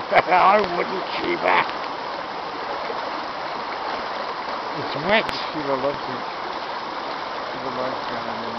I wouldn't, Sheba. It's wet. Sheba loves it. Sheba likes going in.